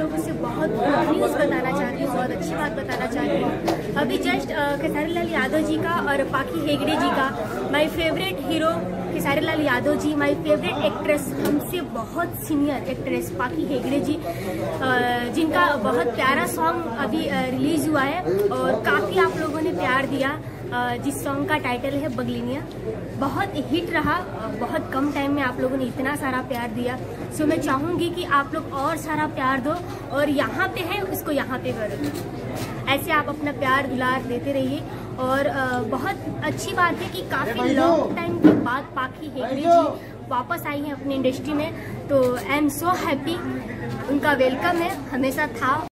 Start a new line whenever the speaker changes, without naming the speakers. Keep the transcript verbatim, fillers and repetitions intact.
लोगों से बहुत न्यूज़ बताना चाहती हूँ, बहुत अच्छी बात बताना चाहती हूँ। अभी जस्ट खेसारी लाल यादव जी का और पाखी हेगड़े जी का, my favourite hero Khesari Lal Yadav ji, my favourite actress, हमसे बहुत सीनियर एक्ट्रेस पाखी हेगड़े जी, जिनका बहुत प्यारा सॉन्ग अभी रिलीज हुआ है और काफ़ी आप लोगों ने प्यार दिया। जिस सॉन्ग का टाइटल है बगलिनिया, बहुत हिट रहा। बहुत कम टाइम में आप लोगों ने इतना सारा प्यार दिया। सो मैं चाहूँगी कि आप लोग और सारा प्यार दो और यहाँ पे है उसको यहाँ पे करो। ऐसे आप अपना प्यार दुलार देते रहिए। और बहुत अच्छी बात है कि काफ़ी लॉन्ग टाइम के बाद पाखी हेगड़े जी वापस आई हैं अपनी इंडस्ट्री में, तो आई एम सो हैप्पी। उनका वेलकम है, हमेशा था।